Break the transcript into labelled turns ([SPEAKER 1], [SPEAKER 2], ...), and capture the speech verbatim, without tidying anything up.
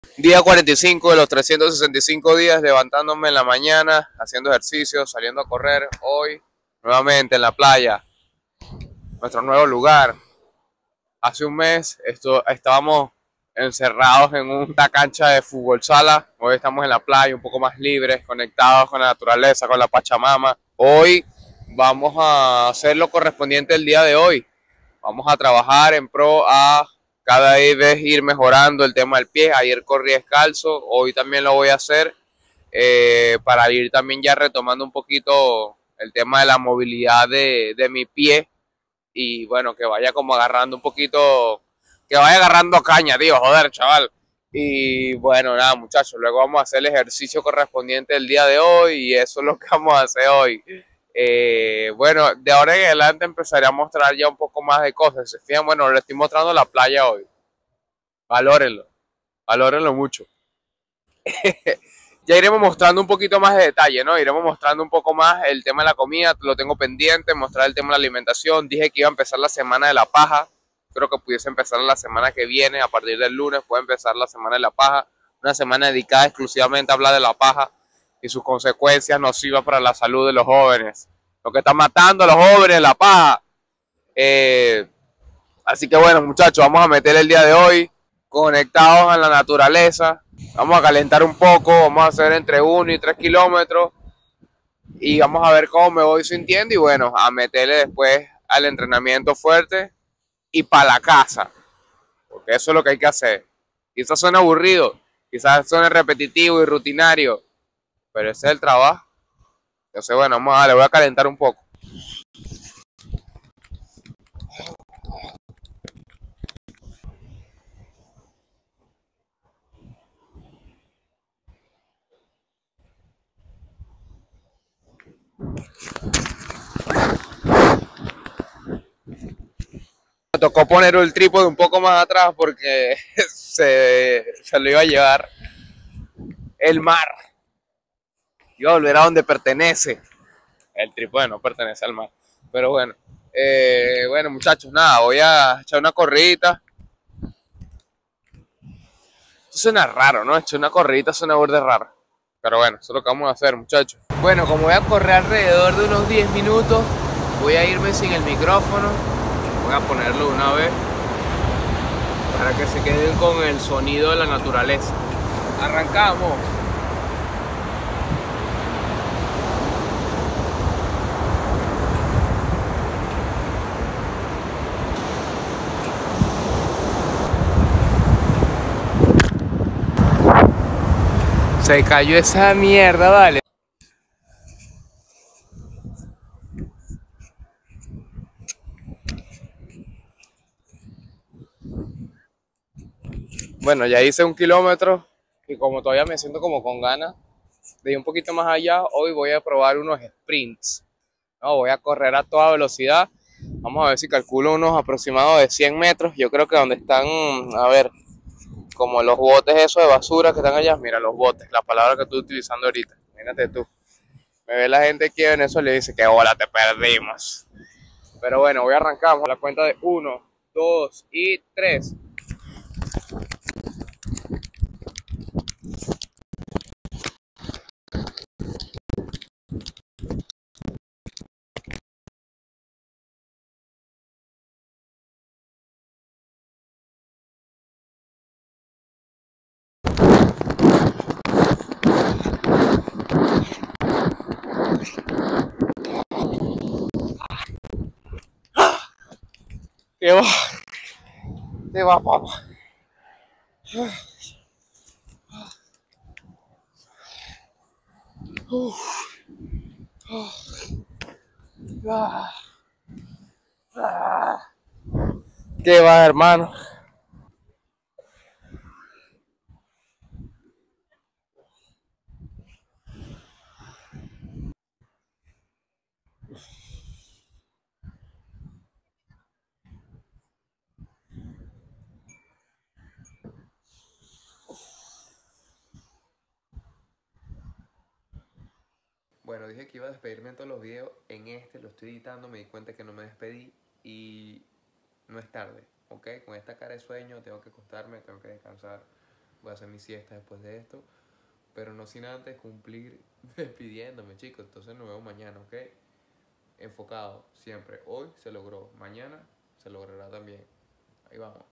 [SPEAKER 1] Día cuarenta y cinco de los trescientos sesenta y cinco días, levantándome en la mañana, haciendo ejercicio, saliendo a correr. Hoy, nuevamente en la playa, nuestro nuevo lugar. Hace un mes esto, estábamos encerrados en una cancha de fútbol sala. Hoy estamos en la playa, un poco más libres, conectados con la naturaleza, con la Pachamama. Hoy vamos a hacer lo correspondiente el día de hoy. Vamos a trabajar en pro a cada vez ir mejorando el tema del pie. Ayer corrí descalzo, hoy también lo voy a hacer eh, para ir también ya retomando un poquito el tema de la movilidad de, de mi pie y bueno, que vaya como agarrando un poquito, que vaya agarrando caña, tío, joder, chaval. Y bueno, nada, muchachos, luego vamos a hacer el ejercicio correspondiente del día de hoy y eso es lo que vamos a hacer hoy. Eh, bueno, de ahora en adelante empezaré a mostrar ya un poco más de cosas. Se fijan, bueno, les estoy mostrando la playa hoy. Valórenlo, valórenlo mucho. Ya iremos mostrando un poquito más de detalle, ¿no? Iremos mostrando un poco más el tema de la comida, lo tengo pendiente, mostrar el tema de la alimentación. Dije que iba a empezar la semana de la paja, creo que pudiese empezar la semana que viene, a partir del lunes puede empezar la semana de la paja, una semana dedicada exclusivamente a hablar de la paja y sus consecuencias nocivas para la salud de los jóvenes. Lo que está matando a los jóvenes, la paja. Eh, así que bueno, muchachos, vamos a meter el día de hoy conectados a la naturaleza. Vamos a calentar un poco, vamos a hacer entre uno y tres kilómetros y vamos a ver cómo me voy sintiendo y bueno, a meterle después al entrenamiento fuerte y para la casa, porque eso es lo que hay que hacer. Quizás suene aburrido, quizás suene repetitivo y rutinario, pero ese es el trabajo. Entonces bueno, vamos a darle, voy a calentar un poco. Me tocó poner el trípode un poco más atrás porque se, se lo iba a llevar el mar. Iba a volver a donde pertenece. El trípode no pertenece al mar. Pero bueno, eh, bueno muchachos, nada, voy a echar una corridita. Esto suena raro, ¿no? Echar una corridita suena burde raro. Pero bueno, eso es lo que vamos a hacer, muchachos. Bueno, como voy a correr alrededor de unos diez minutos, voy a irme sin el micrófono. Voy a ponerlo una vez para que se queden con el sonido de la naturaleza. Arrancamos. Se cayó esa mierda, vale. Bueno, ya hice un kilómetro y como todavía me siento como con ganas de ir un poquito más allá, hoy voy a probar unos sprints. No, voy a correr a toda velocidad. Vamos a ver si calculo unos aproximados de cien metros. Yo creo que donde están, a ver, como los botes esos de basura que están allá. Mira, los botes, la palabra que estoy utilizando ahorita. Mírate tú. Me ve la gente aquí en Venezuela y dice que hola, te perdimos. Pero bueno, voy a arrancar. Vamos a la cuenta de uno, dos y tres. ¿Qué va? ¿Qué va, papá? ¿Qué va, hermano? Bueno, dije que iba a despedirme en todos los videos. En este lo estoy editando, me di cuenta que no me despedí y no es tarde, ¿ok? Con esta cara de sueño tengo que acostarme, tengo que descansar. voy a hacer mi siesta después de esto, pero no sin antes cumplir despidiéndome, chicos. Entonces nos vemos mañana, ¿ok? Enfocado siempre. Hoy se logró, mañana se logrará también. Ahí vamos.